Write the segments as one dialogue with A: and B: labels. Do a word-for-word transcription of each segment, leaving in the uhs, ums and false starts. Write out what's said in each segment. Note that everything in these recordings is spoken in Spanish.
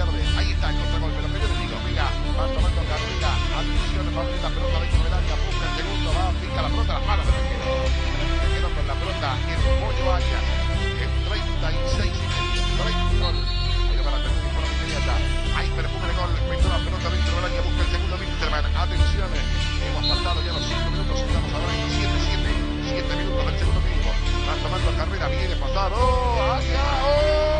A: pierde. Ahí está el contragolpe. Lo que yo le digo, venga, va tomando carrera. Atención, va a abrir la pelota dentro del área. Busca el segundo, va, pica la pelota, las manos del arquero. Se quedó con la pelota el Pollo Arias. En treinta y seis y medio. treinta gol. Ahí va la tercera y forma inmediata. Hay perfume de gol. Metió la pelota dentro del área. Busca el segundo Winterman. Atención. Hemos pasado ya los cinco minutos. Estamos ahora en siete siete. siete minutos del segundo tiempo. Va tomando carrera. Viene pasado. ¡Hacia! ¡Oh!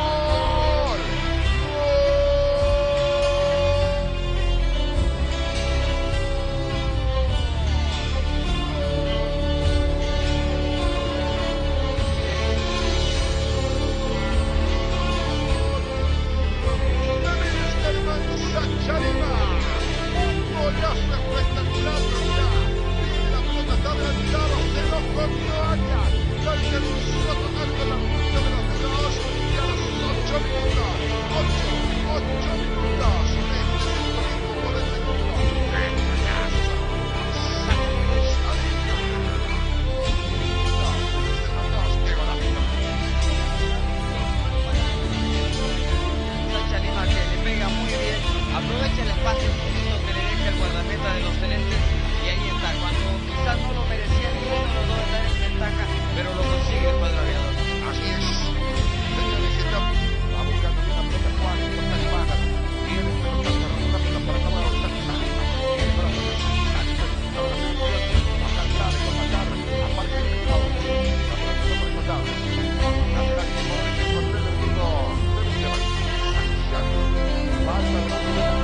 B: Aprovecha el espacio que le deja el guardameta de los celestes y ahí está, cuando quizás no lo merecía ninguno de los dos estar en ventaja, pero lo consigue el cuadro aviador.
A: Así es. Señores, está va buscando una pelota Juan, pelota de baja. Viene pelota para una pelota para acabar de estar saliendo. Viene para la pelota saliendo. Ahora se puede acabar de comatar. Aparte del mercado. La pelota para el costado. La pelota que por el control del ritmo. Debe ser Santiago. Pasa de la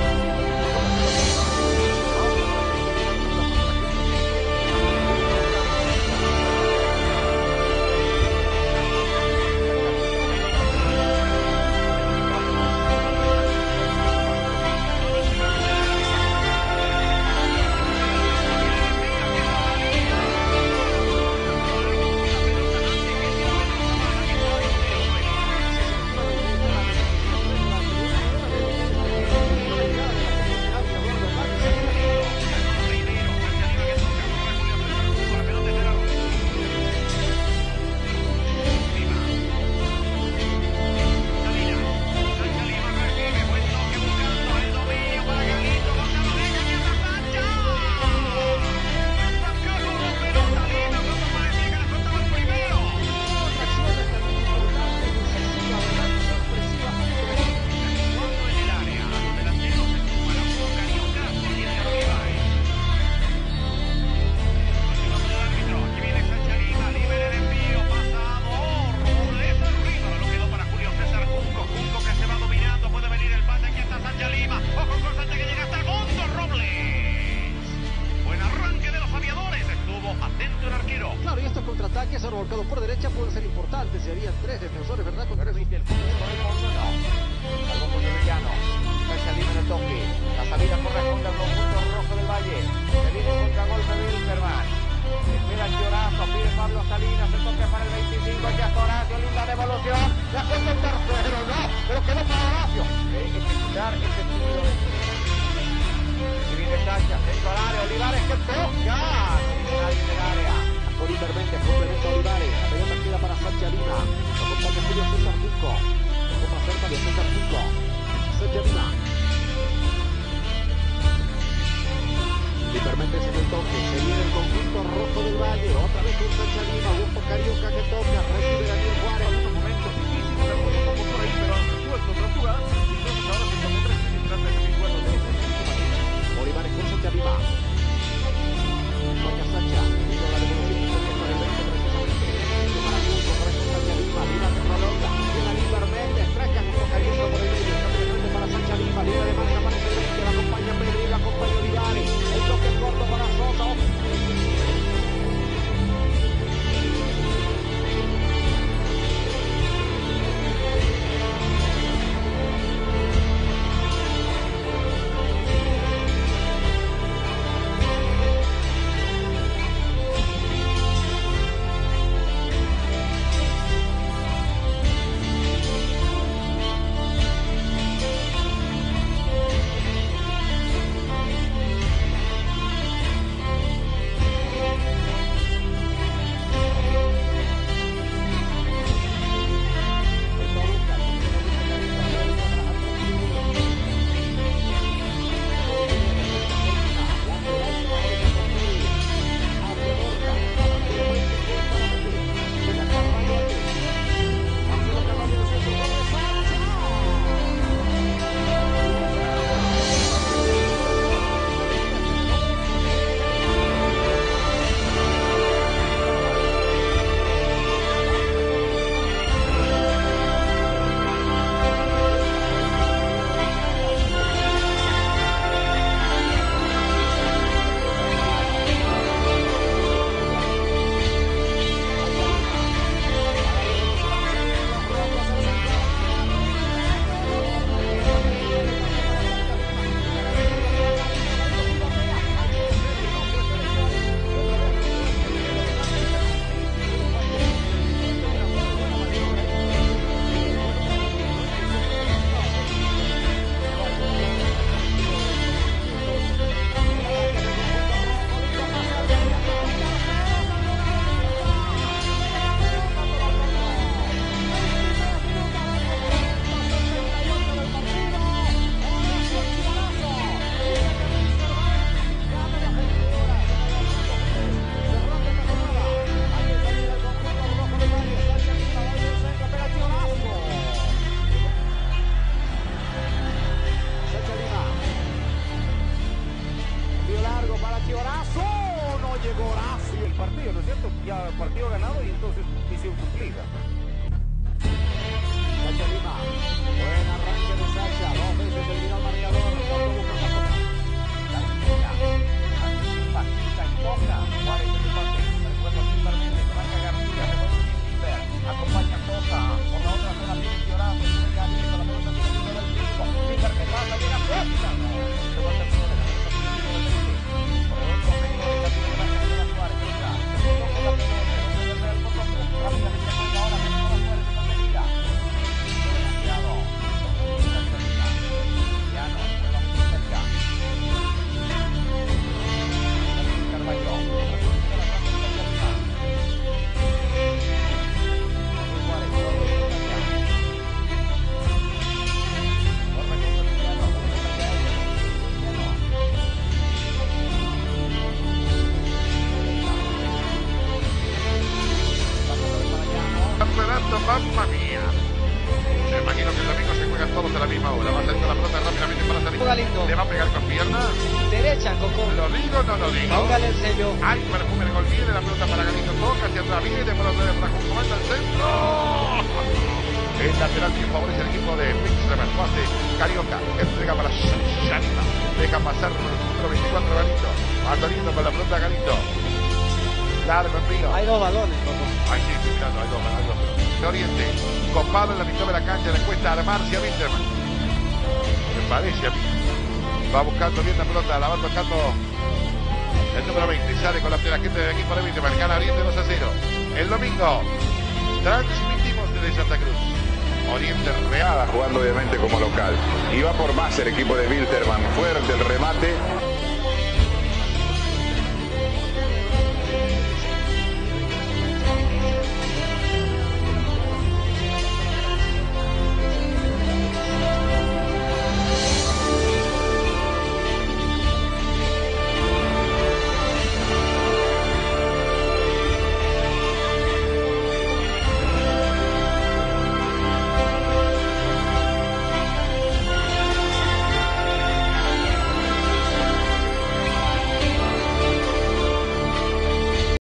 C: ataques revolcados por derecha pueden ser importantes si habían tres defensores, ¿verdad? Con tres.
D: El fútbol por el fondo no. Salvo por Villano. Cacha libre el toque. La salida corresponde al conjunto rojo del Valle. Se viene el contragolpe de Wilterman. Espera el llorazo. Pide Pablo Salinas. El toque para el veinticinco. Ya está Horacio. Linda devolución. La cuenta el tercero. No. Pero quedó para Horacio. Hay que quitar ese tiro de. Se viene Sacha. Centro al área. Olivares que toca. Nadie en el área.
C: Oliver Méndez, complementa a Olivares, la pelota queda para Sancha Lima, lo acompaña Julio César Junco, lo más cerca de César Junco, Sancha Lima. Oliver Méndez en el toque, se viene el conjunto rojo del Valle, otra vez con Sancha Lima, Augusto Carioca que toca, recibe Daniel Juárez.
E: En unos momentos difíciles, pero estamos por ahí, pero resuelto otra jugada, y entonces ahora se encuentra en el trata de mi juego de
C: Olivares con Sancha Lima. Vaya Sacha, viendo la devolución que con el veinte precisamente. Para Junco, para Sancha Lima, Lima que prolonga, llega Oliver Méndez.
A: la misma hora. Va saliendo la pelota rápidamente para salir.
B: Galindo.
A: Le va a pegar con pierna.
B: Derecha, Coco.
A: ¿Lo digo o no lo digo?
B: Póngale el sello.
A: Hay perfume de gol, viene la pelota para Galindo, toca hacia atrás, viene para para comanda al centro. El lateral que favorece el equipo de Wilstermann, pase Carioca, entrega para Shanima, deja pasar el número veinticuatro Galindo, va saliendo con la pelota Galindo. Largo envío.
B: Hay dos balones, Coco.
A: Ahí sí, estoy mirando, hay dos, hay dos. De Oriente, copado en la mitad de la cancha, le cuesta armarse a Wilstermann. Me parece a mí. Va buscando bien la pelota, la va tocando el número veinte, sale con la, la gente del equipo de Wilstermann, gana Oriente dos a cero. El domingo transmitimos desde Santa Cruz. Oriente Real
F: jugando obviamente como local. Y va por más el equipo de Wilstermann, fuerte el remate.